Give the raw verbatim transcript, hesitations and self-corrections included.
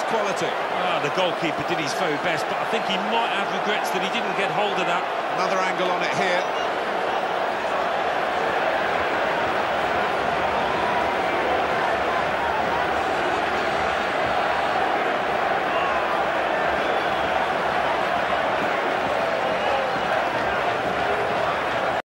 quality. Ah, the goalkeeper did his very best, but I think he might have regrets that he didn't get hold of that. Another angle on it here.